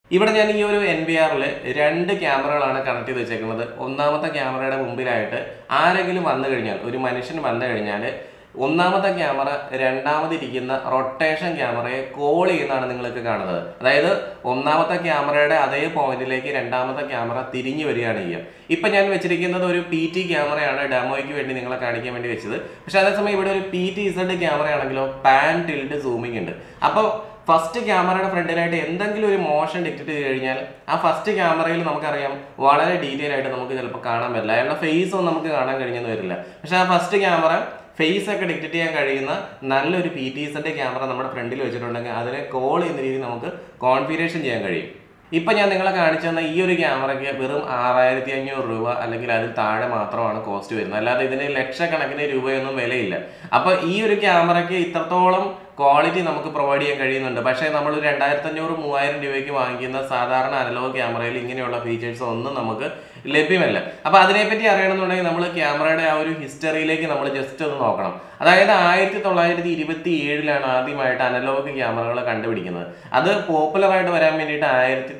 ഇവിടെ ഞാൻ ഈ ഒരു NVR-ൽ രണ്ട് ക്യാമറകളാണ് കണക്ട് ചെയ്ത് വെച്ചേക്കുന്നത്. ഒന്നാമത്തെ ക്യാമറയുടെ മുമ്പിലായിട്ട് ആരെങ്കിലും വന്നു കഴിഞ്ഞാൽ, ഒരു മനുഷ്യൻ വന്നു കഴിഞ്ഞാൽ ഒന്നാമത്തെ ക്യാമറ രണ്ടാമതിരിക്കുന്ന റൊട്ടേഷൻ ക്യാമറയെ കോൾ ചെയ്യുന്നതാണ് നിങ്ങൾക്ക് കാണുന്നത്. അതായത് ഒന്നാമത്തെ ക്യാമറയുടെ അതേ പോയിന്റിലേക്ക് രണ്ടാമത്തെ ക്യാമറ തിരിഞ്ഞു വരികയാണ് ചെയ്യുക. ഇപ്പം ഞാൻ വെച്ചിരിക്കുന്നത് ഒരു PT ക്യാമറയാണ്, ഡെമോയ്ക്ക് വേണ്ടി നിങ്ങളെ കാണിക്കാൻ വേണ്ടി വെച്ചത്. പക്ഷെ അതേസമയം ഇവിടെ ഒരു PTZ ക്യാമറയാണെങ്കിലോ പാൻ ടിൽറ്റ് സൂമിംഗ് ഉണ്ട്. അപ്പോൾ ഫസ്റ്റ് ക്യാമറയുടെ ഫ്രണ്ടിലായിട്ട് എന്തെങ്കിലും ഒരു മോഷൻ ഡിറ്റക്ട് ചെയ്ത് കഴിഞ്ഞാൽ ആ ഫസ്റ്റ് ക്യാമറയിൽ നമുക്കറിയാം വളരെ ഡീറ്റെയിൽ ആയിട്ട് നമുക്ക് ചിലപ്പോൾ കാണാൻ പറ്റില്ല. അയാളുടെ ഫേസ് ഒന്നും നമുക്ക് കാണാൻ കഴിഞ്ഞെന്ന് വരില്ല. പക്ഷെ ആ ഫസ്റ്റ് ക്യാമറ ഫേസ് ഒക്കെ ഡിറ്റക്ട് ചെയ്യാൻ കഴിയുന്ന നല്ലൊരു PTZ ക്യാമറ നമ്മുടെ ഫ്രണ്ടിൽ വെച്ചിട്ടുണ്ടെങ്കിൽ അതിനെ കോൾ ചെയ്യുന്ന രീതിയിൽ നമുക്ക് കോൺഫിഗറേഷൻ ചെയ്യാൻ കഴിയും. ഇപ്പം ഞാൻ നിങ്ങളെ കാണിച്ചു തന്ന ഈ ഒരു ക്യാമറയ്ക്ക് വെറും 6500 രൂപ അല്ലെങ്കിൽ അതിൽ താഴെ മാത്രമാണ് കോസ്റ്റ് വരുന്നത്. അല്ലാതെ ഇതിന് ലക്ഷക്കണക്കിന് രൂപയൊന്നും വിലയില്ല. അപ്പോൾ ഈ ഒരു ക്യാമറയ്ക്ക് ഇത്രത്തോളം ക്വാളിറ്റി നമുക്ക് പ്രൊവൈഡ് ചെയ്യാൻ കഴിയുന്നുണ്ട്. പക്ഷേ നമ്മൾ 2500-3000 രൂപയ്ക്ക് വാങ്ങിക്കുന്ന സാധാരണ അനലോഗ് ക്യാമറയിൽ ഇങ്ങനെയുള്ള ഫീച്ചേഴ്സ് ഒന്നും നമുക്ക് ലഭ്യമല്ല. അപ്പോൾ അതിനെപ്പറ്റി അറിയണമെന്നുണ്ടെങ്കിൽ നമ്മൾ ക്യാമറയുടെ ആ ഒരു ഹിസ്റ്ററിയിലേക്ക് നമ്മൾ ജസ്റ്റ് ഒന്ന് നോക്കണം. അതായത് 1927-ലാണ് ആദ്യമായിട്ട് അനലോഗ് ക്യാമറകൾ കണ്ടുപിടിക്കുന്നത്. അത് പോപ്പുലറായിട്ട് വരാൻ വേണ്ടിയിട്ട്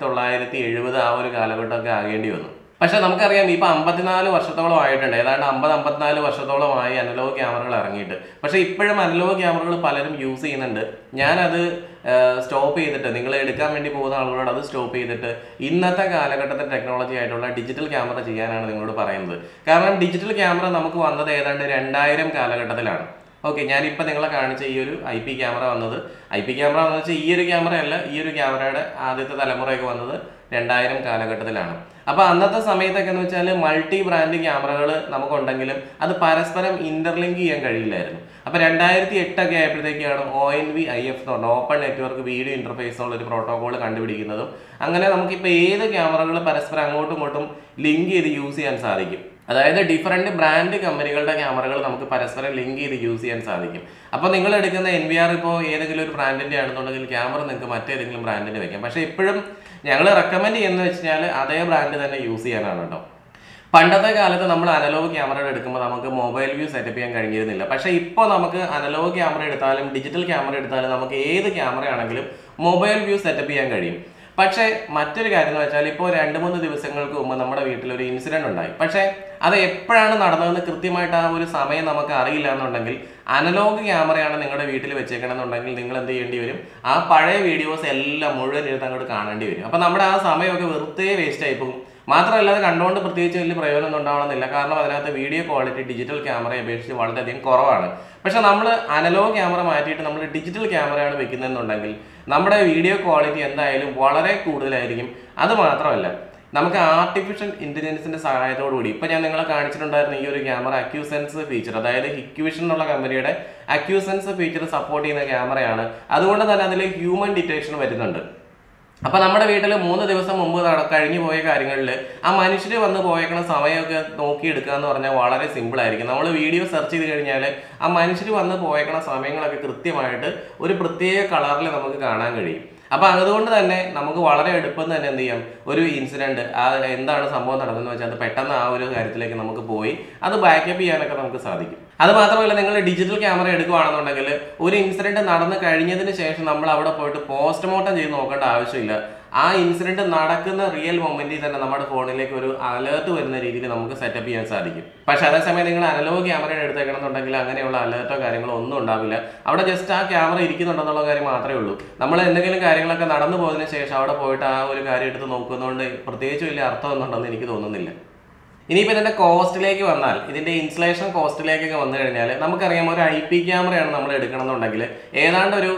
1970 ആ ഒരു കാലഘട്ടമൊക്കെ ആകേണ്ടി വന്നു. പക്ഷെ നമുക്കറിയാം ഇപ്പം 54 വർഷത്തോളം ആയിട്ടുണ്ട്. ഏതാണ്ട് 54 വർഷത്തോളമായി അനലോഗ് ക്യാമറകൾ ഇറങ്ങിയിട്ട്. പക്ഷേ ഇപ്പോഴും അനലോഗ് ക്യാമറകൾ പലരും യൂസ് ചെയ്യുന്നുണ്ട്. ഞാനത് സ്റ്റോപ്പ് ചെയ്തിട്ട്, നിങ്ങൾ എടുക്കാൻ വേണ്ടി പോകുന്ന ആളുകളോട് അത് സ്റ്റോപ്പ് ചെയ്തിട്ട് ഇന്നത്തെ കാലഘട്ടത്തിൽ ടെക്നോളജി ആയിട്ടുള്ള ഡിജിറ്റൽ ക്യാമറ ചെയ്യാനാണ് നിങ്ങളോട് പറയുന്നത്. കാരണം ഡിജിറ്റൽ ക്യാമറ നമുക്ക് വന്നത് ഏതാണ്ട് 2000 കാലഘട്ടത്തിലാണ്. ഓക്കെ, ഞാനിപ്പോൾ നിങ്ങളെ കാണിച്ച ഈ ഒരു IP ക്യാമറ വന്നത്, IP ക്യാമറ എന്ന് വെച്ചാൽ ഈ ഒരു ക്യാമറയല്ല, ഈ ഒരു ക്യാമറയുടെ ആദ്യത്തെ തലമുറയൊക്കെ വന്നത് 2000 കാലഘട്ടത്തിലാണ്. അപ്പോൾ അന്നത്തെ സമയത്തൊക്കെ എന്ന് വെച്ചാൽ മൾട്ടി ബ്രാൻഡ് ക്യാമറകൾ നമുക്കുണ്ടെങ്കിലും അത് പരസ്പരം ഇന്റർലിങ്ക് ചെയ്യാൻ കഴിയില്ലായിരുന്നു. അപ്പോൾ 2008 ആയപ്പോഴത്തേക്കാണ് ONVIF എന്ന് പറഞ്ഞ ഓപ്പൺ നെറ്റ്വർക്ക് വീഡിയോ ഇന്റർഫേസ് എന്നുള്ള ഒരു പ്രോട്ടോകോൾ കണ്ടുപിടിക്കുന്നതും അങ്ങനെ നമുക്കിപ്പോൾ ഏത് ക്യാമറകൾ പരസ്പരം അങ്ങോട്ടും ഇങ്ങോട്ടും ലിങ്ക് ചെയ്ത് യൂസ് ചെയ്യാൻ സാധിക്കും. അതായത് ഡിഫറൻറ്റ് ബ്രാൻഡ് കമ്പനികളുടെ ക്യാമറകൾ നമുക്ക് പരസ്പരം ലിങ്ക് ചെയ്ത് യൂസ് ചെയ്യാൻ സാധിക്കും. അപ്പോൾ നിങ്ങൾ എടുക്കുന്ന NVR ഇപ്പോൾ ഏതെങ്കിലും ഒരു ബ്രാൻഡിൻ്റെ ആണെന്നുണ്ടെങ്കിൽ ക്യാമറ നിങ്ങൾക്ക് മറ്റേതെങ്കിലും ബ്രാൻഡിൻ്റെ വയ്ക്കാം. പക്ഷേ ഇപ്പോഴും ഞങ്ങൾ റെക്കമെൻഡ് ചെയ്യുന്നത് വെച്ച് കഴിഞ്ഞാൽ അതേ ബ്രാൻഡ് തന്നെ യൂസ് ചെയ്യാനാണ് കേട്ടോ. പണ്ടത്തെ കാലത്ത് നമ്മൾ അനലോഗ് ക്യാമറ എടുക്കുമ്പോൾ നമുക്ക് മൊബൈൽ വ്യൂ സെറ്റപ്പ് ചെയ്യാൻ കഴിഞ്ഞിരുന്നില്ല. പക്ഷേ ഇപ്പോൾ നമുക്ക് അനലോഗ് ക്യാമറ എടുത്താലും ഡിജിറ്റൽ ക്യാമറ എടുത്താലും നമുക്ക് ഏത് ക്യാമറ ആണെങ്കിലും മൊബൈൽ വ്യൂ സെറ്റപ്പ് ചെയ്യാൻ കഴിയും. പക്ഷേ മറ്റൊരു കാര്യം എന്ന് വെച്ചാൽ ഇപ്പോൾ 2-3 ദിവസങ്ങൾക്ക് മുമ്പ് നമ്മുടെ വീട്ടിലൊരു ഇൻസിഡൻറ്റ് ഉണ്ടായി. പക്ഷേ അത് എപ്പോഴാണ് നടന്നതെന്ന് കൃത്യമായിട്ട് ആ ഒരു സമയം നമുക്ക് അറിയില്ല എന്നുണ്ടെങ്കിൽ അനലോഗ് ക്യാമറയാണ് നിങ്ങളുടെ വീട്ടിൽ വെച്ചേക്കണമെന്നുണ്ടെങ്കിൽ നിങ്ങൾ എന്ത് ചെയ്യേണ്ടി വരും, ആ പഴയ വീഡിയോസ് എല്ലാം മുഴുവൻ ഇരുന്ന് അങ്ങോട്ട് കാണേണ്ടി വരും. അപ്പോൾ നമ്മുടെ ആ സമയമൊക്കെ വെറുതെ വേസ്റ്റ് ആയി പോകും. മാത്രമല്ല അത് കണ്ടുകൊണ്ട് പ്രത്യേകിച്ച് വലിയ പ്രയോജനം ഉണ്ടാവണമെന്നില്ല. കാരണം അതിനകത്ത് വീഡിയോ ക്വാളിറ്റി ഡിജിറ്റൽ ക്യാമറയെ അപേക്ഷിച്ച് വളരെയധികം കുറവാണ്. പക്ഷെ നമ്മൾ അനലോഗ് ക്യാമറ മാറ്റിയിട്ട് നമ്മൾ ഡിജിറ്റൽ ക്യാമറയാണ് വെക്കുന്നതെന്നുണ്ടെങ്കിൽ നമ്മുടെ വീഡിയോ ക്വാളിറ്റി എന്തായാലും വളരെ കൂടുതലായിരിക്കും. അത് മാത്രമല്ല നമുക്ക് ആർട്ടിഫിഷ്യൽ ഇന്റലിജൻസിന്റെ സഹായത്തോടുകൂടി ഇപ്പം ഞാൻ നിങ്ങളെ കാണിച്ചിട്ടുണ്ടായിരുന്ന ഈ ഒരു ക്യാമറ അക്യൂസെൻസ് ഫീച്ചർ, അതായത് ഹിക്വിഷൻ എന്നുള്ള കമ്പനിയുടെ അക്യൂസെൻസ് ഫീച്ചർ സപ്പോർട്ട് ചെയ്യുന്ന ക്യാമറയാണ്. അതുകൊണ്ട് തന്നെ അതിൽ ഹ്യൂമൻ ഡിറ്റക്ഷൻ വരുന്നുണ്ട്. അപ്പോൾ നമ്മുടെ വീട്ടിൽ 3 ദിവസം മുമ്പ് കഴിഞ്ഞു പോയ കാര്യങ്ങളിൽ ആ മനുഷ്യർ വന്ന് പോയേക്കണ സമയമൊക്കെ നോക്കിയെടുക്കുക എന്ന് പറഞ്ഞാൽ വളരെ സിമ്പിൾ ആയിരിക്കും. നമ്മൾ വീഡിയോ സെർച്ച് ചെയ്ത് കഴിഞ്ഞാൽ ആ മനുഷ്യർ വന്ന് പോയേക്കണ സമയങ്ങളൊക്കെ കൃത്യമായിട്ട് ഒരു പ്രത്യേക കളറിൽ നമുക്ക് കാണാൻ കഴിയും. അപ്പോൾ അതുകൊണ്ട് തന്നെ നമുക്ക് വളരെ എളുപ്പം തന്നെ എന്ത് ചെയ്യാം, ഒരു ഇൻസിഡൻറ്റ് എന്താണ് സംഭവം നടന്നതെന്ന് വെച്ചാൽ അത് പെട്ടെന്ന് ആ ഒരു കാര്യത്തിലേക്ക് നമുക്ക് പോയി അത് ബാക്കപ്പ് ചെയ്യാനൊക്കെ നമുക്ക് സാധിക്കും. അത് മാത്രമല്ല നിങ്ങൾ ഡിജിറ്റൽ ക്യാമറ എടുക്കുകയാണെന്നുണ്ടെങ്കിൽ ഒരു ഇൻസിഡൻറ്റ് നടന്നു കഴിഞ്ഞതിന് ശേഷം നമ്മൾ അവിടെ പോയിട്ട് പോസ്റ്റ്മോർട്ടം ചെയ്ത് നോക്കേണ്ട ആവശ്യമില്ല. ആ ഇൻസിഡൻറ്റ് നടക്കുന്ന റിയൽ മൊമെന്റിൽ തന്നെ നമ്മുടെ ഫോണിലേക്ക് ഒരു അലേർട്ട് വരുന്ന രീതിയിൽ നമുക്ക് സെറ്റപ്പ് ചെയ്യാൻ സാധിക്കും. പക്ഷെ അതേസമയം നിങ്ങൾ അനലോഗ് ക്യാമറ എടുത്തേക്കണമെന്നുണ്ടെങ്കിൽ അങ്ങനെയുള്ള അലേർട്ടോ കാര്യങ്ങളോ ഒന്നും ഉണ്ടാവില്ല. അവിടെ ജസ്റ്റ് ആ ക്യാമറ ഇരിക്കുന്നുണ്ടെന്നുള്ള കാര്യം മാത്രമേ ഉള്ളൂ. നമ്മൾ എന്തെങ്കിലും കാര്യങ്ങളൊക്കെ നടന്നു പോയതിനു ശേഷം അവിടെ പോയിട്ട് ആ ഒരു കാര്യം എടുത്ത് നോക്കുന്നതുകൊണ്ട് പ്രത്യേകിച്ച് വലിയ അർത്ഥമൊന്നുണ്ടെന്ന് എനിക്ക് തോന്നുന്നില്ല. ഇനിയിപ്പോൾ ഇതിൻ്റെ കോസ്റ്റിലേക്ക് വന്നാൽ, ഇതിൻ്റെ ഇൻസ്റ്റലേഷൻ കോസ്റ്റിലേക്കൊക്കെ വന്നു കഴിഞ്ഞാൽ നമുക്കറിയാം ഒരു IP ക്യാമറയാണ് നമ്മൾ എടുക്കണമെന്നുണ്ടെങ്കിൽ ഏതാണ്ട് ഒരു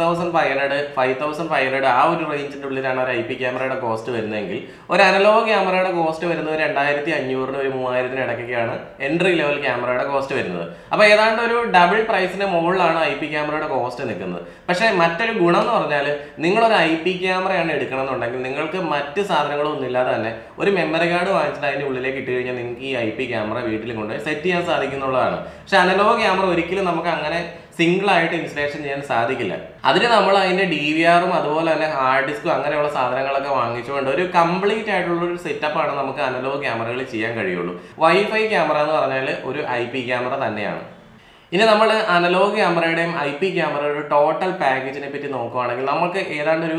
6500 5500 ആ ഒരു റേഞ്ചിൻ്റെ ഉള്ളിലാണ് ഒരു IP ക്യാമറയുടെ കോസ്റ്റ് വരുന്നതെങ്കിൽ ഒരു അനലോഗ് ക്യാമറയുടെ കോസ്റ്റ് വരുന്നത് 2500 3000 ഇടയ്ക്കൊക്കെയാണ് എൻട്രി ലെവൽ ക്യാമറയുടെ കോസ്റ്റ് വരുന്നത്. അപ്പോൾ ഏതാണ്ട് ഒരു ഡബിൾ പ്രൈസിന് മുകളിലാണ് IP ക്യാമറയുടെ കോസ്റ്റ് നിൽക്കുന്നത്. പക്ഷേ മറ്റൊരു ഗുണം എന്ന് പറഞ്ഞാൽ നിങ്ങളൊരു IP ക്യാമറയാണ് എടുക്കണമെന്നുണ്ടെങ്കിൽ നിങ്ങൾക്ക് മറ്റ് സാധനങ്ങളൊന്നും ഇല്ലാതെ തന്നെ ഒരു മെമ്മറി കാർഡ് വാങ്ങിച്ചിട്ട് അതിൻ്റെ ഉള്ളിലേക്ക് ഇട്ട് കഴിഞ്ഞാൽ നിങ്ങൾക്ക് ഈ IP ക്യാമറ വീട്ടിൽ കൊണ്ടുപോയി സെറ്റ് ചെയ്യാൻ സാധിക്കുന്നുള്ളതാണ്. പക്ഷെ അനലോഗ് ക്യാമറ ഒരിക്കലും നമുക്ക് അങ്ങനെ സിംഗിൾ ആയിട്ട് ഇൻസ്റ്റലേഷൻ ചെയ്യാൻ സാധിക്കില്ല. അതിന് നമ്മൾ അതിൻ്റെ DVR-ഉം അതുപോലെ തന്നെ ഹാർഡ് ഡിസ്കും അങ്ങനെയുള്ള സാധനങ്ങളൊക്കെ വാങ്ങിച്ചുകൊണ്ട് ഒരു കംപ്ലീറ്റ് ആയിട്ടുള്ള ഒരു സെറ്റപ്പാണ് നമുക്ക് അനലോഗ് ക്യാമറകൾ ചെയ്യാൻ കഴിയുള്ളൂ. വൈഫൈ ക്യാമറ എന്ന് പറഞ്ഞാൽ ഒരു IP ക്യാമറ തന്നെയാണ്. ഇനി നമ്മൾ അനലോഗ് ക്യാമറയുടെയും IP ക്യാമറയുടെ ടോട്ടൽ പാക്കേജിനെ പറ്റി നോക്കുകയാണെങ്കിൽ നമുക്ക് ഏതാണ്ട് ഒരു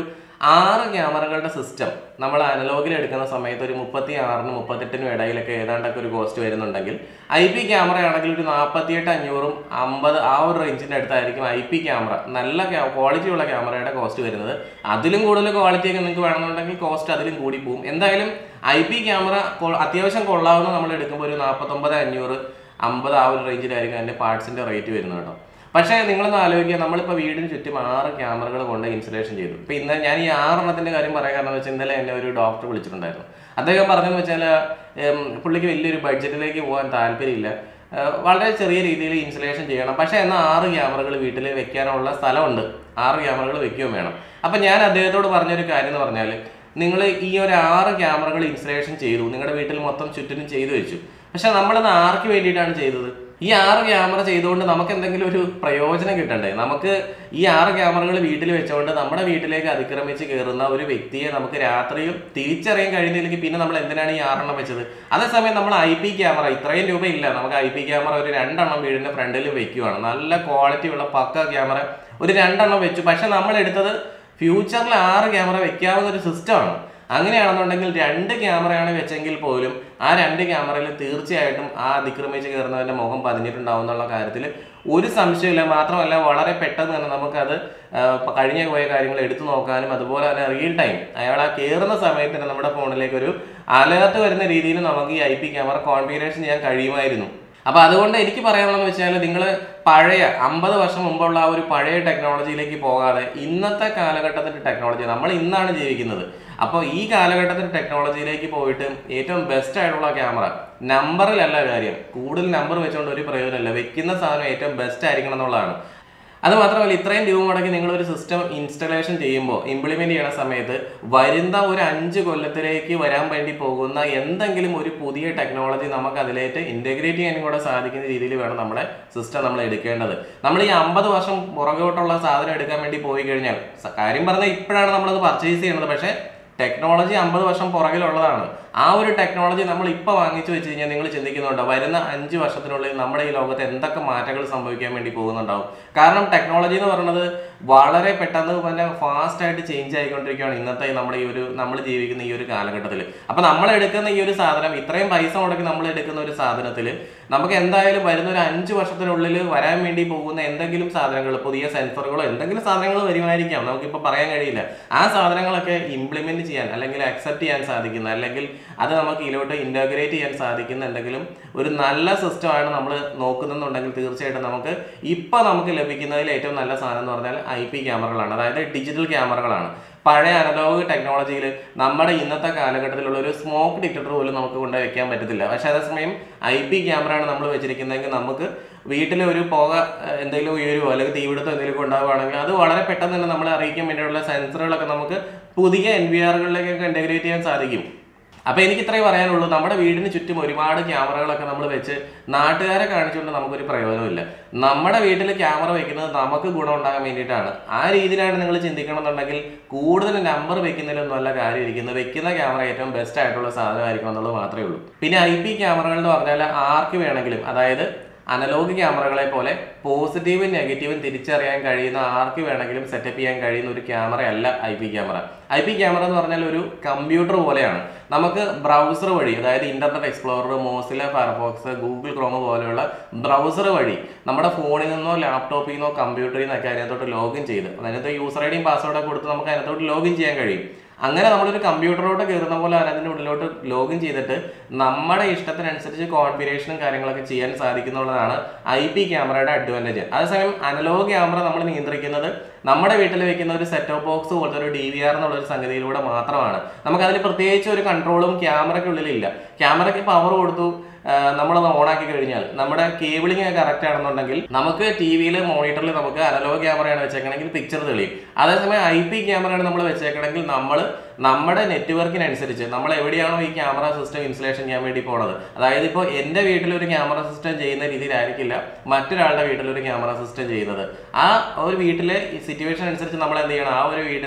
6 ക്യാമറകളുടെ സിസ്റ്റം നമ്മൾ അനലോഗിൽ എടുക്കുന്ന സമയത്ത് ഒരു 36-നും 38-നും ഇടയിലൊക്കെ ഏതാണ്ടൊക്കെ ഒരു കോസ്റ്റ് വരുന്നുണ്ടെങ്കിൽ IP ക്യാമറ ആണെങ്കിൽ ഒരു 48,500-ഉം 50 ആ ഒരു റേഞ്ചിൻ്റെ അടുത്തായിരിക്കും IP ക്യാമറ നല്ല ക്വാളിറ്റി ഉള്ള ക്യാമറയുടെ കോസ്റ്റ് വരുന്നത്. അതിലും കൂടുതൽ ക്വാളിറ്റി ഒക്കെ നിങ്ങൾക്ക് വേണമെന്നുണ്ടെങ്കിൽ കോസ്റ്റ് അതിലും കൂടി പോകും. എന്തായാലും IP ക്യാമറ അത്യാവശ്യം കൊള്ളാവുന്ന നമ്മൾ എടുക്കുമ്പോൾ ഒരു 49,500, 50 ആ ഒരു റേഞ്ചിലായിരിക്കും അതിൻ്റെ പാർട്സിൻ്റെ റേറ്റ് വരുന്നത് കേട്ടോ. പക്ഷേ നിങ്ങളൊന്ന് ആലോചിക്കുക, നമ്മളിപ്പോൾ വീടിന് ചുറ്റും 6 ക്യാമറകൾ കൊണ്ട് ഇൻസ്റ്റലേഷൻ ചെയ്തു. ഇപ്പോൾ ഇന്ന് ഞാൻ ഈ 6 എണ്ണത്തിൻ്റെ കാര്യം പറയാൻ കാരണം എന്ന് വെച്ചാൽ ഇന്നലെ എന്നെ ഒരു ഡോക്ടർ വിളിച്ചിട്ടുണ്ടായിരുന്നു. അദ്ദേഹം പറഞ്ഞതെന്ന് വെച്ചാൽ പുള്ളിക്ക് വലിയൊരു ബഡ്ജറ്റിലേക്ക് പോകാൻ താല്പര്യമില്ല, വളരെ ചെറിയ രീതിയിൽ ഇൻസ്റ്റലേഷൻ ചെയ്യണം, പക്ഷേ എന്നാൽ 6 ക്യാമറകൾ വീട്ടിൽ വെക്കാനുള്ള സ്ഥലമുണ്ട്, 6 ക്യാമറകൾ വെക്കുകയും വേണം. അപ്പം ഞാൻ അദ്ദേഹത്തോട് പറഞ്ഞൊരു കാര്യം എന്ന് പറഞ്ഞാൽ, നിങ്ങൾ ഈ ഒരു 6 ക്യാമറകൾ ഇൻസ്റ്റലേഷൻ ചെയ്തു, നിങ്ങളുടെ വീട്ടിൽ മൊത്തം ചുറ്റിനും ചെയ്തു വെച്ചു, പക്ഷെ നമ്മളത് ആർക്ക് വേണ്ടിയിട്ടാണ് ചെയ്തത്? ഈ 6 ക്യാമറ ചെയ്തുകൊണ്ട് നമുക്ക് എന്തെങ്കിലും ഒരു പ്രയോജനം കിട്ടണ്ടേ? നമുക്ക് ഈ 6 ക്യാമറകൾ വീട്ടിൽ വെച്ചുകൊണ്ട് നമ്മുടെ വീട്ടിലേക്ക് അതിക്രമിച്ച് കയറുന്ന ഒരു വ്യക്തിയെ നമുക്ക് രാത്രിയും തിരിച്ചറിയാൻ കഴിയുന്നില്ലെങ്കിൽ പിന്നെ നമ്മൾ എന്തിനാണ് ഈ 6 എണ്ണം വെച്ചത്? അതേസമയം നമ്മൾ IP ക്യാമറ ഇത്രയും രൂപ ഇല്ല, നമുക്ക് IP ക്യാമറ ഒരു 2 എണ്ണം വീടിൻ്റെ ഫ്രണ്ടിൽ വെക്കുകയാണ്, നല്ല ക്വാളിറ്റി ഉള്ള പക്ക ക്യാമറ ഒരു 2 എണ്ണം വെച്ചു. പക്ഷെ നമ്മൾ എടുത്തത് ഫ്യൂച്ചറിൽ 6 ക്യാമറ വെക്കാവുന്ന ഒരു സിസ്റ്റമാണ്. അങ്ങനെയാണെന്നുണ്ടെങ്കിൽ 2 ക്യാമറയാണ് വെച്ചെങ്കിൽ പോലും ആ 2 ക്യാമറയിൽ തീർച്ചയായിട്ടും ആ അതിക്രമിച്ച് കയറുന്നവൻ്റെ മുഖം പതിഞ്ഞിട്ടുണ്ടാവും എന്നുള്ള കാര്യത്തിൽ ഒരു സംശയമില്ല. മാത്രമല്ല വളരെ പെട്ടെന്ന് തന്നെ നമുക്കത് കഴിഞ്ഞു പോയ കാര്യങ്ങൾ എടുത്തു നോക്കാനും അതുപോലെ തന്നെ റിയൽ ടൈം അയാൾ ആ കയറുന്ന സമയത്ത് തന്നെ നമ്മുടെ ഫോണിലേക്ക് ഒരു അലേർട്ട് വരുന്ന രീതിയിൽ നമുക്ക് ഈ IP ക്യാമറ കോൺഫിഗറേഷൻ ചെയ്യാൻ കഴിയുമായിരുന്നു. അപ്പോൾ അതുകൊണ്ട് എനിക്ക് പറയാനുള്ളതെന്ന് വെച്ചാൽ, നിങ്ങൾ പഴയ 50 വർഷം മുമ്പുള്ള ആ ഒരു പഴയ ടെക്നോളജിയിലേക്ക് പോകാതെ ഇന്നത്തെ കാലഘട്ടത്തിൻ്റെ ടെക്നോളജി, നമ്മൾ ഇന്നാണ് ജീവിക്കുന്നത്, അപ്പോൾ ഈ കാലഘട്ടത്തിൻ്റെ ടെക്നോളജിയിലേക്ക് പോയിട്ട് ഏറ്റവും ബെസ്റ്റ് ആയിട്ടുള്ള ക്യാമറ, നമ്പറിലല്ല കാര്യം, കൂടുതൽ നമ്പർ വെച്ചുകൊണ്ട് ഒരു പ്രയോജനമില്ല, വെക്കുന്ന സാധനം ഏറ്റവും ബെസ്റ്റ് ആയിരിക്കണം എന്നുള്ളതാണ്. അത് മാത്രമല്ല, ഇത്രയും രൂപ മുടക്കി നിങ്ങളൊരു സിസ്റ്റം ഇൻസ്റ്റലേഷൻ ചെയ്യുമ്പോൾ, ഇംപ്ലിമെൻറ്റ് ചെയ്യുന്ന സമയത്ത് വരുന്ന ഒരു 5 കൊല്ലത്തിലേക്ക് വരാൻ വേണ്ടി പോകുന്ന എന്തെങ്കിലും ഒരു പുതിയ ടെക്നോളജി നമുക്ക് അതിലേക്ക് ഇൻറ്റഗ്രേറ്റ് ചെയ്യാനും കൂടെ സാധിക്കുന്ന രീതിയിൽ വേണം നമ്മുടെ സിസ്റ്റം നമ്മൾ എടുക്കേണ്ടത്. നമ്മൾ ഈ 50 വർഷം പുറകോട്ടുള്ള സാധനം എടുക്കാൻ വേണ്ടി പോയി കഴിഞ്ഞാൽ, കാര്യം പറഞ്ഞാൽ ഇപ്പോഴാണ് നമ്മളത് പർച്ചേസ് ചെയ്യുന്നത്, പക്ഷേ ടെക്നോളജി 50 വർഷം പുറകിലുള്ളതാണ്. ആ ഒരു ടെക്നോളജി നമ്മൾ ഇപ്പോൾ വാങ്ങിച്ചു വെച്ച് കഴിഞ്ഞാൽ നിങ്ങൾ ചിന്തിക്കുന്നുണ്ടോ വരുന്ന 5 വർഷത്തിനുള്ളിൽ നമ്മുടെ ഈ ലോകത്ത് എന്തൊക്കെ മാറ്റങ്ങൾ സംഭവിക്കാൻ വേണ്ടി പോകുന്നുണ്ടാവും? കാരണം ടെക്നോളജി എന്ന് പറയുന്നത് വളരെ പെട്ടെന്ന് തന്നെ ഫാസ്റ്റായിട്ട് ചേഞ്ച് ആയിക്കൊണ്ടിരിക്കുകയാണ് ഇന്നത്തെ നമ്മൾ ജീവിക്കുന്ന ഈ ഒരു കാലഘട്ടത്തിൽ. അപ്പോൾ നമ്മൾ എടുക്കുന്ന ഈ ഒരു സാധനം, ഇത്രയും പൈസ മുടക്കി നമ്മൾ എടുക്കുന്ന ഒരു സാധനത്തിൽ നമുക്ക് എന്തായാലും വരുന്ന ഒരു 5 വർഷത്തിനുള്ളിൽ വരാൻ വേണ്ടി പോകുന്ന എന്തെങ്കിലും സാധനങ്ങൾ, പുതിയ സെൻസറുകളോ എന്തെങ്കിലും സാധനങ്ങൾ വരുമായിരിക്കാം, നമുക്കിപ്പോൾ പറയാൻ കഴിയില്ല. ആ സാധനങ്ങളൊക്കെ ഇംപ്ലിമെൻറ്റ് ചെയ്യാൻ അല്ലെങ്കിൽ അക്സെപ്റ്റ് ചെയ്യാൻ സാധിക്കുന്ന, അല്ലെങ്കിൽ അത് നമുക്ക് ഇതിലോട്ട് ഇൻ്റഗ്രേറ്റ് ചെയ്യാൻ സാധിക്കുന്ന എന്തെങ്കിലും ഒരു നല്ല സിസ്റ്റമാണ് നമ്മൾ നോക്കുന്നുണ്ടെങ്കിൽ തീർച്ചയായിട്ടും നമുക്ക് ലഭിക്കുന്നതിൽ ഏറ്റവും നല്ല സാധനം എന്ന് പറഞ്ഞാൽ IP ക്യാമറകളാണ്, അതായത് ഡിജിറ്റൽ ക്യാമറകളാണ്. പഴയ അനലോഗ് ടെക്നോളജിയിൽ നമ്മുടെ ഇന്നത്തെ കാലഘട്ടത്തിലുള്ള ഒരു സ്മോക്ക് ഡിറ്റക്ടർ പോലും നമുക്ക് കൊണ്ടുപോയി വെക്കാൻ പറ്റത്തില്ല. പക്ഷേ അതേസമയം IP ക്യാമറയാണ് നമ്മൾ വെച്ചിരിക്കുന്നതെങ്കിൽ നമുക്ക് വീട്ടിൽ ഒരു പുക എന്തെങ്കിലും ഉയരുമോ അല്ലെങ്കിൽ തീപിടുത്തം എന്തെങ്കിലും ഉണ്ടാവുകയാണെങ്കിൽ അത് വളരെ പെട്ടെന്ന് തന്നെ നമ്മളെ അറിയിക്കാൻ വേണ്ടിയുള്ള സെൻസറുകളൊക്കെ നമുക്ക് പുതിയ NVRകളിലേക്കൊക്കെ ഇൻ്റഗ്രേറ്റ് ചെയ്യാൻ സാധിക്കും. അപ്പോൾ എനിക്ക് ഇത്രയും പറയാനുള്ളൂ. നമ്മുടെ വീടിന് ചുറ്റും ഒരുപാട് ക്യാമറകളൊക്കെ നമ്മൾ വെച്ച് നാട്ടുകാരെ കാണിച്ചുകൊണ്ട് നമുക്കൊരു പ്രയോജനമില്ല. നമ്മുടെ വീട്ടിൽ ക്യാമറ വെക്കുന്നത് നമുക്ക് ഗുണം ഉണ്ടാകാൻ വേണ്ടിയിട്ടാണ്. ആ രീതിയിലാണ് നിങ്ങൾ ചിന്തിക്കണമെന്നുണ്ടെങ്കിൽ കൂടുതൽ നമ്പർ വെക്കുന്നതിലൊന്നും അല്ല കാര്യം ഇരിക്കുന്നത്. വെക്കുന്ന ക്യാമറ ഏറ്റവും ബെസ്റ്റ് ആയിട്ടുള്ള സാധനമായിരിക്കണം എന്നുള്ളത് മാത്രമേ ഉള്ളൂ. പിന്നെ IP ക്യാമറകൾ എന്ന് പറഞ്ഞാൽ ആർക്ക് വേണമെങ്കിലും, അതായത് അനലോഗ് ക്യാമറകളെ പോലെ പോസിറ്റീവും നെഗറ്റീവും തിരിച്ചറിയാൻ കഴിയുന്ന ആർക്ക് വേണമെങ്കിലും സെറ്റപ്പ് ചെയ്യാൻ കഴിയുന്ന ഒരു ക്യാമറയല്ല IP ക്യാമറ. IP ക്യാമറ എന്ന് പറഞ്ഞാൽ ഒരു കമ്പ്യൂട്ടർ പോലെയാണ്. നമുക്ക് ബ്രൗസർ വഴി, അതായത് internet explorer, Mozilla Firefox, Google Chrome പോലെയുള്ള ബ്രൗസർ വഴി നമ്മുടെ ഫോണിൽ നിന്നോ ലാപ്ടോപ്പിൽ നിന്നോ കമ്പ്യൂട്ടറിൽ നിന്നൊക്കെ അതിനകത്തോട്ട് ലോഗിൻ ചെയ്ത്, അതിനകത്ത് യൂസർ ID യും പാസ്വേഡൊക്കെ കൊടുത്ത് നമുക്ക് അതിനകത്തോട്ട് ലോഗിൻ ചെയ്യാൻ കഴിയും. അങ്ങനെ നമ്മളൊരു കമ്പ്യൂട്ടറിലോട്ട് കയറുന്ന പോലെ അതിൻ്റെ ഉള്ളിലോട്ട് ലോഗിൻ ചെയ്തിട്ട് നമ്മുടെ ഇഷ്ടത്തിനനുസരിച്ച് കോൺഫിഗറേഷനും കാര്യങ്ങളൊക്കെ ചെയ്യാൻ സാധിക്കുന്നുള്ളതാണ് IP ക്യാമറയുടെ അഡ്വാൻറ്റേജ്. അതേസമയം അനലോഗ് ക്യാമറ നമ്മൾ നിയന്ത്രിക്കുന്നത് നമ്മുടെ വീട്ടിൽ വെക്കുന്ന ഒരു സെറ്റ് ഓഫ് ബോക്സ് പോലത്തെ ഒരു DVR എന്നുള്ളൊരു സംഗതിയിലൂടെ മാത്രമാണ്. നമുക്കതിൽ പ്രത്യേകിച്ച് ഒരു കൺട്രോളും ക്യാമറയ്ക്കുള്ളിലില്ല. ക്യാമറയ്ക്ക് പവർ കൊടുത്തു നമ്മളത് ഓണാക്കി കഴിഞ്ഞാൽ നമ്മുടെ കേബിളിങ് കറക്റ്റ് ആണെന്നുണ്ടെങ്കിൽ നമുക്ക് TV-യിൽ മോണിറ്ററിൽ നമുക്ക് അനലോഗ് ക്യാമറയാണ് വെച്ചേക്കണമെങ്കിൽ പിക്ചർ തെളിയും. അതേസമയം IP ക്യാമറയാണ് നമ്മൾ വെച്ചേക്കണമെങ്കിൽ നമ്മുടെ നെറ്റ്വർക്കിനനുസരിച്ച് നമ്മൾ എവിടെയാണോ ഈ ക്യാമറ സിസ്റ്റം ഇൻസ്റ്റലേഷൻ ചെയ്യാൻ വേണ്ടി പോണത്, അതായത് ഇപ്പോൾ എൻ്റെ വീട്ടിലൊരു ക്യാമറ സിസ്റ്റം ചെയ്യുന്ന രീതിയിലായിരിക്കില്ല മറ്റൊരാളുടെ വീട്ടിലൊരു ക്യാമറ സിസ്റ്റം ചെയ്യുന്നത്. ആ ഒരു വീട്ടിലെ സിറ്റുവേഷൻ അനുസരിച്ച് നമ്മൾ എന്ത് ചെയ്യണം, ആ ഒരു വീടിൻ്റെ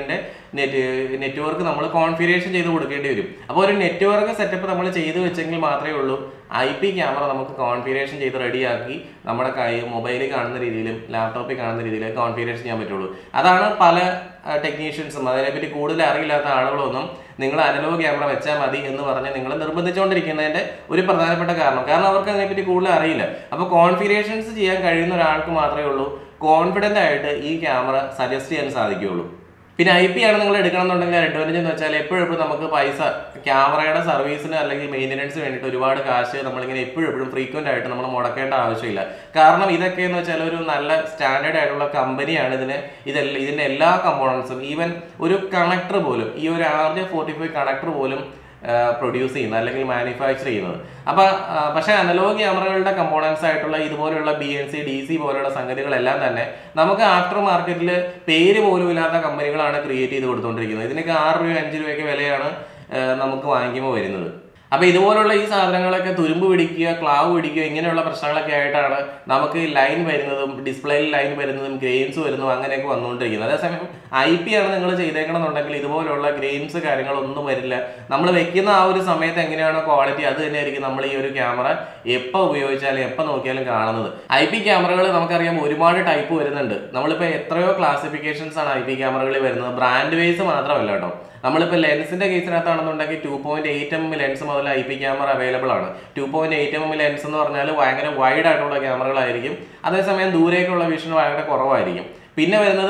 നെറ്റ്വർക്ക് നമ്മൾ കോൺഫിഗറേഷൻ ചെയ്ത് കൊടുക്കേണ്ടി വരും. അപ്പോൾ ഒരു നെറ്റ്വർക്ക് സെറ്റപ്പ് നമ്മൾ ചെയ്ത് വെച്ചെങ്കിൽ മാത്രമേ ഉള്ളൂ IP ക്യാമറ നമുക്ക് കോൺഫിഗറേഷൻ ചെയ്ത് റെഡിയാക്കി നമ്മുടെ മൊബൈലിൽ കാണുന്ന രീതിയിലും ലാപ്ടോപ്പിൽ കാണുന്ന രീതിയിലും കോൺഫിഗറേഷൻ ചെയ്യാൻ പറ്റുള്ളൂ. അതാണ് പല ടെക്നീഷ്യൻസും അതിനെപ്പറ്റി കൂടുതൽ അറിയില്ലാത്ത ആളുകളൊന്നും നിങ്ങൾ അനലോഗ് ക്യാമറ വെച്ചാൽ മതി എന്ന് പറഞ്ഞ് നിങ്ങൾ നിർബന്ധിച്ചുകൊണ്ടിരിക്കുന്നതിൻ്റെ ഒരു പ്രധാനപ്പെട്ട കാരണം അവർക്ക് അതിനെപ്പറ്റി കൂടുതൽ അറിയില്ല. അപ്പോൾ കോൺഫിഗറേഷൻസ് ചെയ്യാൻ കഴിയുന്ന ഒരാൾക്ക് മാത്രമേ ഉള്ളൂ കോൺഫിഡൻ്റ് ആയിട്ട് ഈ ക്യാമറ സജസ്റ്റ് ചെയ്യാൻ സാധിക്കുകയുള്ളൂ. പിന്നെ IP ആണ് നിങ്ങൾ എടുക്കണം എന്നുണ്ടെങ്കിൽ അഡ്വാൻറ്റേജ് എന്ന് വെച്ചാൽ എപ്പോഴും നമുക്ക് പൈസ ക്യാമറയുടെ സർവീസിന് അല്ലെങ്കിൽ മെയിൻ്റനൻസിന് വേണ്ടിയിട്ട് ഒരുപാട് കാശ് നമ്മളിങ്ങനെ എപ്പോഴും ഫ്രീക്വൻ്റ് ആയിട്ട് നമ്മൾ മുടക്കേണ്ട ആവശ്യമില്ല. കാരണം ഇതൊക്കെ എന്ന് വെച്ചാൽ ഒരു നല്ല സ്റ്റാൻഡേർഡ് ആയിട്ടുള്ള കമ്പനിയാണ് ഇതിൻ്റെ എല്ലാ കമ്പോണൻസും, ഈവൻ ഒരു കണക്ടർ പോലും, ഈ ഒരു RJ45 കണക്ടർ പോലും പ്രൊഡ്യൂസ് ചെയ്യുന്നത് അല്ലെങ്കിൽ മാനുഫാക്ചർ ചെയ്യുന്നത്. പക്ഷേ അനലോഗ് ക്യാമറകളുടെ കമ്പോണൻസ് ആയിട്ടുള്ള ഇതുപോലെയുള്ള BNC DC പോലെയുള്ള സംഗതികളെല്ലാം തന്നെ നമുക്ക് ആഫ്റ്റർ മാർക്കറ്റിൽ പേര് പോലും ഇല്ലാത്ത കമ്പനികളാണ് ക്രിയേറ്റ് ചെയ്ത് കൊടുത്തുകൊണ്ടിരിക്കുന്നത്. ഇതിനൊക്കെ 6 രൂപ 5 രൂപയൊക്കെ വിലയാണ് നമുക്ക് വാങ്ങിക്കുമ്പോൾ വരുന്നത്. അപ്പോൾ ഇതുപോലുള്ള ഈ സാധനങ്ങളൊക്കെ തുരുമ്പ് പിടിക്കുക, ക്ലാവ് പിടിക്കുക, ഇങ്ങനെയുള്ള പ്രശ്നങ്ങളൊക്കെ ആയിട്ടാണ് നമുക്ക് ലൈൻ വരുന്നതും ഡിസ്പ്ലേയിൽ ലൈൻ വരുന്നതും ഗ്രെയിൻസ് വരുന്നതും അങ്ങനെയൊക്കെ വന്നുകൊണ്ടിരിക്കുന്നത്. അതേസമയം IP ആണ് നിങ്ങൾ ചെയ്തേക്കണമെന്നുണ്ടെങ്കിൽ ഇതുപോലുള്ള ഗ്രെയിൻസ് കാര്യങ്ങളൊന്നും വരില്ല. നമ്മൾ വെക്കുന്ന ആ ഒരു സമയത്ത് എങ്ങനെയാണോ ക്വാളിറ്റി അത് തന്നെയായിരിക്കും നമ്മൾ ഈ ഒരു ക്യാമറ എപ്പോൾ ഉപയോഗിച്ചാലും എപ്പോൾ നോക്കിയാലും കാണുന്നത്. IP ക്യാമറകൾ നമുക്കറിയാം ഒരുപാട് ടൈപ്പ് വരുന്നുണ്ട്. നമ്മളിപ്പോൾ എത്രയോ ക്ലാസിഫിക്കേഷൻസ് ആണ് IP ക്യാമറകളിൽ വരുന്നത്. ബ്രാൻഡ് വൈസ് മാത്രമല്ല കേട്ടോ. നമ്മളിപ്പോൾ ലെൻസിൻ്റെ കേസിനകത്താണെന്നുണ്ടെങ്കിൽ 2.8mm ലെൻസ് മുതൽ IP ക്യാമറ അവൈലബിൾ ആണ്. 2.8mm ലെൻസ് എന്ന് പറഞ്ഞാൽ ഭയങ്കര വൈഡ് ആയിട്ടുള്ള ക്യാമറകളായിരിക്കും. അതേസമയം ദൂരേക്കുള്ള വിഷൻ ഭയങ്കര കുറവായിരിക്കും. പിന്നെ വരുന്നത്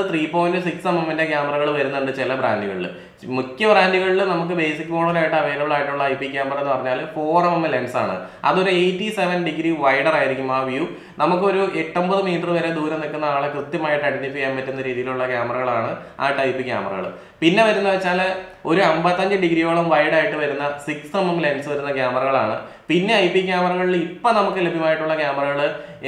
3.6mm ക്യാമറകൾ വരുന്നുണ്ട് ചില ബ്രാൻഡുകളിൽ. മിക്ക ബ്രാൻഡുകളിൽ നമുക്ക് ബേസിക് മോഡലായിട്ട് അവൈലബിൾ ആയിട്ടുള്ള IP ക്യാമറ എന്ന് പറഞ്ഞാൽ 4mm ലെൻസാണ്. അതൊരു 87 ഡിഗ്രി വൈഡർ ആയിരിക്കും ആ വ്യൂ. നമുക്കൊരു 8-9 മീറ്റർ വരെ ദൂരം നിൽക്കുന്ന ആളെ കൃത്യമായിട്ട് ഐഡന്റിഫൈ ചെയ്യാൻ പറ്റുന്ന രീതിയിലുള്ള ക്യാമറകളാണ് ആ ടൈപ്പ് ക്യാമറകൾ. പിന്നെ വരുന്നത് വെച്ചാൽ ഒരു 55 ഡിഗ്രിയോളം വൈഡായിട്ട് വരുന്ന 6mm ലെൻസ് വരുന്ന ക്യാമറകളാണ്. പിന്നെ IP ക്യാമറകളിൽ ഇപ്പം നമുക്ക് ലഭ്യമായിട്ടുള്ള ക്യാമറകൾ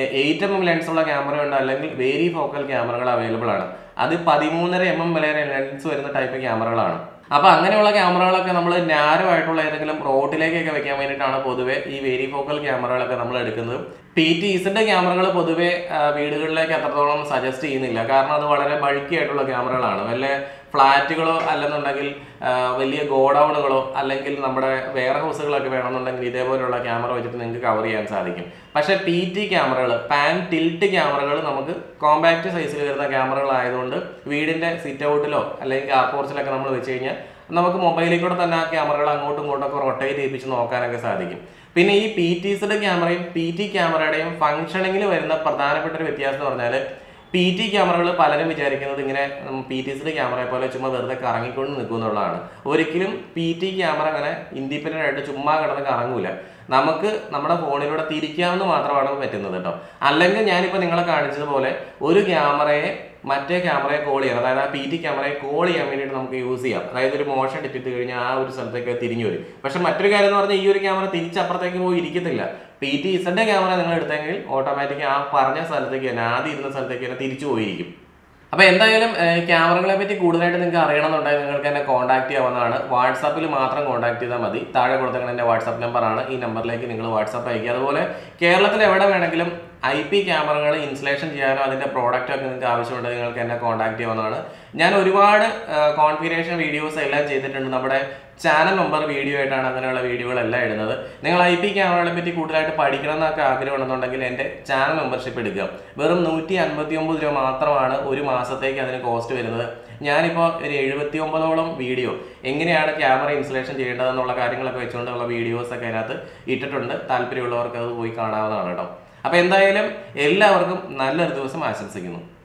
8mm ലെൻസുള്ള ക്യാമറയുണ്ട്, അല്ലെങ്കിൽ വേരി ഫോക്കൽ ക്യാമറകൾ അവൈലബിൾ ആണ്. അത് 13.5mm വരെ ലെൻസ് വരുന്ന ടൈപ്പ് ക്യാമറകളാണ്. അപ്പോൾ അങ്ങനെയുള്ള ക്യാമറകളൊക്കെ നമ്മൾ നാരോ ആയിട്ടുള്ള ഏതെങ്കിലും റോഡിലേക്കൊക്കെ വെക്കാൻ വേണ്ടിയിട്ടാണ് പൊതുവെ ഈ വേരി ഫോക്കൽ ക്യാമറകളൊക്കെ നമ്മൾ എടുക്കുന്നത്. PTZന്റെ ക്യാമറകൾ പൊതുവെ വീടുകളിലേക്ക് അത്രത്തോളം സജസ്റ്റ് ചെയ്യുന്നില്ല. കാരണം അത് വളരെ ബൾക്കി ആയിട്ടുള്ള ക്യാമറകളാണ്. വല്ല ഫ്ലാറ്റുകളോ അല്ലെന്നുണ്ടെങ്കിൽ വലിയ ഗോഡൗണുകളോ അല്ലെങ്കിൽ നമ്മുടെ വെയർ ഹൗസുകളൊക്കെ വേണമെന്നുണ്ടെങ്കിൽ ഇതേപോലെയുള്ള ക്യാമറ വെച്ചിട്ട് നിങ്ങൾക്ക് കവർ ചെയ്യാൻ സാധിക്കും. പക്ഷേ PT ക്യാമറകൾ, പാൻ ടിൽറ്റ് ക്യാമറകൾ നമുക്ക് കോമ്പാക്റ്റ് സൈസിൽ വരുന്ന ക്യാമറകളായതുകൊണ്ട് വീടിൻ്റെ സിറ്റ് ഔട്ടിലോ അല്ലെങ്കിൽ കാർ പോർച്ചിലൊക്കെ നമ്മൾ വെച്ച് കഴിഞ്ഞാൽ നമുക്ക് മൊബൈലിൽ കൂടെ തന്നെ ആ ക്യാമറകൾ അങ്ങോട്ടും ഇങ്ങോട്ടൊക്കെ റൊട്ടേറ്റ് ചെയ്യിപ്പിച്ച് നോക്കാനൊക്കെ സാധിക്കും. പിന്നെ ഈ PTZ ക്യാമറയും PT ക്യാമറയുടെയും ഫംഗ്ഷനിങ്ങിൽ വരുന്ന പ്രധാനപ്പെട്ട ഒരു വ്യത്യാസം എന്ന് പറഞ്ഞാൽ PT ക്യാമറകൾ പലരും വിചാരിക്കുന്നത് ഇങ്ങനെ PTZ ക്യാമറയെ പോലെ ചുമ്മാ വെറുതെ കറങ്ങിക്കൊണ്ട് നിൽക്കുമെന്നുള്ളതാണ്. ഒരിക്കലും PT ക്യാമറ അങ്ങനെ ഇൻഡിപെൻഡൻ്റ് ആയിട്ട് ചുമ്മാ കിടന്ന് കറങ്ങൂല. നമുക്ക് നമ്മുടെ ഫോണിലൂടെ തിരിക്കാമെന്ന് മാത്രമാണ് പറ്റുന്നത് കേട്ടോ. അല്ലെങ്കിൽ ഞാനിപ്പോൾ നിങ്ങളെ കാണിച്ചതുപോലെ ഒരു ക്യാമറയെ മറ്റേ ക്യാമറയെ കോൾ ചെയ്യാം, അതായത് ആ PT ക്യാമറയെ കോൾ ചെയ്യാൻ വേണ്ടിയിട്ട് നമുക്ക് യൂസ് ചെയ്യാം. അതായത് ഒരു മോഷൻ ടിപ്പിട്ട് കഴിഞ്ഞാൽ ആ ഒരു സ്ഥലത്തേക്ക് തിരിഞ്ഞു വരും. പക്ഷെ മറ്റൊരു കാര്യം എന്ന് പറഞ്ഞാൽ ഈ ഒരു ക്യാമറ തിരിച്ചപ്പുറത്തേക്ക് പോയി ഇരിക്കത്തില്ല. PTZന്റെ ക്യാമറ നിങ്ങൾ എടുത്തെങ്കിൽ ഓട്ടോമാറ്റിക് ആ പറഞ്ഞ സ്ഥലത്തേക്ക് തന്നെ, ആദ്യം ഇരുന്ന സ്ഥലത്തേക്ക് തന്നെ തിരിച്ചു പോയിരിക്കും. അപ്പോൾ എന്തായാലും ക്യാമറകളെ പറ്റി കൂടുതലായിട്ട് നിങ്ങൾക്ക് അറിയണമെന്നുണ്ടെങ്കിൽ നിങ്ങൾക്ക് എന്നെ കോൺടാക്ട് ചെയ്യാവുന്നതാണ്. വാട്സാപ്പിൽ മാത്രം കോൺടാക്ട് ചെയ്താൽ മതി. താഴെ കൊടുത്തേക്കുന്ന എൻ്റെ വാട്സാപ്പ് നമ്പറാണ്. ഈ നമ്പറിലേക്ക് നിങ്ങൾ വാട്സാപ്പ് അയക്കുക. അതുപോലെ കേരളത്തിൽ എവിടെ വേണമെങ്കിലും IP ക്യാമറകൾ ഇൻസ്റ്റലേഷൻ ചെയ്യാനോ അതിൻ്റെ പ്രോഡക്റ്റ് ഒക്കെ നിങ്ങൾക്ക് ആവശ്യമുണ്ടെങ്കിൽ നിങ്ങൾക്ക് എന്നെ കോൺടാക്ട് ചെയ്യാവുന്നതാണ്. ഞാൻ ഒരുപാട് കോൺഫിഗറേഷൻ വീഡിയോസ് എല്ലാം ചെയ്തിട്ടുണ്ട്. നമ്മുടെ ചാനൽ നമ്പർ വീഡിയോ ആയിട്ടാണ് അങ്ങനെയുള്ള വീഡിയോകളെല്ലാം ഇടുന്നത്. നിങ്ങൾ IP ക്യാമറകളെ പറ്റി കൂടുതലായിട്ട് പഠിക്കണം എന്നൊക്കെ ആഗ്രഹമുണ്ടെന്നുണ്ടെങ്കിൽ എൻ്റെ ചാനൽ മെമ്പർഷിപ്പ് എടുക്കുക. വെറും 159 രൂപ മാത്രമാണ് ഒരു മാസത്തേക്ക് അതിന് കോസ്റ്റ് വരുന്നത്. ഞാനിപ്പോൾ ഒരു 79ഓളം വീഡിയോ എങ്ങനെയാണ് ക്യാമറ ഇൻസ്റ്റലേഷൻ ചെയ്യേണ്ടതെന്നുള്ള കാര്യങ്ങളൊക്കെ വെച്ചുകൊണ്ടുള്ള വീഡിയോസൊക്കെ അതിനകത്ത് ഇട്ടിട്ടുണ്ട്. താല്പര്യമുള്ളവർക്ക് അത് പോയി കാണാവുന്നതാണ് കേട്ടോ. അപ്പോൾ എന്തായാലും എല്ലാവർക്കും നല്ലൊരു ദിവസം ആശംസിക്കുന്നു.